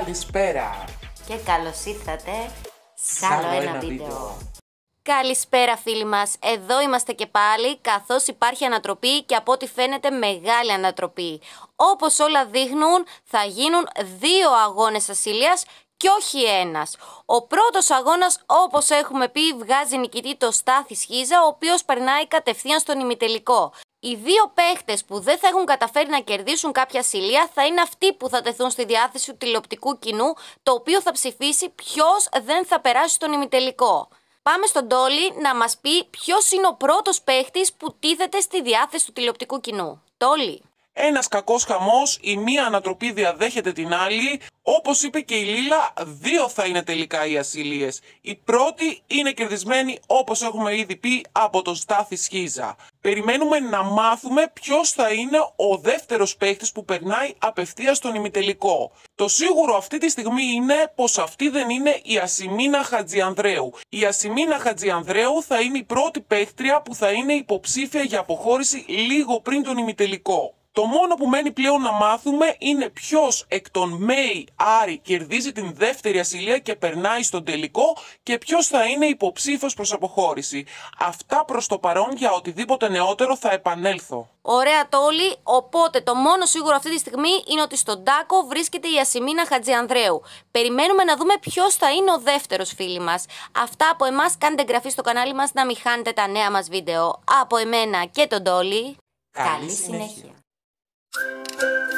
Καλησπέρα και καλώς ήρθατε σε άλλο ένα βίντεο. Καλησπέρα φίλοι μας, εδώ είμαστε και πάλι, καθώς υπάρχει ανατροπή και από ό,τι φαίνεται μεγάλη ανατροπή. Όπως όλα δείχνουν θα γίνουν 2 αγώνες ασυλίας και όχι ένας. Ο πρώτος αγώνας, όπως έχουμε πει, βγάζει νικητή το Στάθη Σχίζα, ο οποίος περνάει κατευθείαν στον ημιτελικό. Οι 2 παίχτες που δεν θα έχουν καταφέρει να κερδίσουν κάποια ασυλία θα είναι αυτοί που θα τεθούν στη διάθεση του τηλεοπτικού κοινού, το οποίο θα ψηφίσει ποιος δεν θα περάσει στον ημιτελικό. Πάμε στον Τόλι να μας πει ποιος είναι ο πρώτος παίχτης που τίθεται στη διάθεση του τηλεοπτικού κοινού. Τόλι. Ένας κακός χαμός, η μία ανατροπή διαδέχεται την άλλη. Όπως είπε και η Λίλα, 2 θα είναι τελικά οι ασυλίες. Η πρώτη είναι κερδισμένη, όπως έχουμε ήδη πει, από τον Στάθη Σχίζα. Περιμένουμε να μάθουμε ποιος θα είναι ο δεύτερος παίχτης που περνάει απευθείας στον ημιτελικό. Το σίγουρο αυτή τη στιγμή είναι πως αυτή δεν είναι η Ασημίνα Χατζιανδρέου. Η Ασημίνα Χατζιανδρέου θα είναι η πρώτη παίχτρια που θα είναι υποψήφια για αποχώρηση λίγο πριν τον ημιτελικό. Το μόνο που μένει πλέον να μάθουμε είναι ποιος εκ των Μέη Άρη κερδίζει την δεύτερη ασυλία και περνάει στον τελικό και ποιος θα είναι υποψήφιος προς αποχώρηση. Αυτά προς το παρόν, για οτιδήποτε νεότερο θα επανέλθω. Ωραία Τόλι, οπότε το μόνο σίγουρο αυτή τη στιγμή είναι ότι στον τάκο βρίσκεται η Ασημίνα Χατζιανδρέου. Περιμένουμε να δούμε ποιος θα είναι ο δεύτερος, φίλοι μας. Αυτά από εμάς, κάντε εγγραφή στο κανάλι μας να μην χάνετε τα νέα μας βίντεο. Από εμένα και τον Τόλι, Καλή συνέχεια.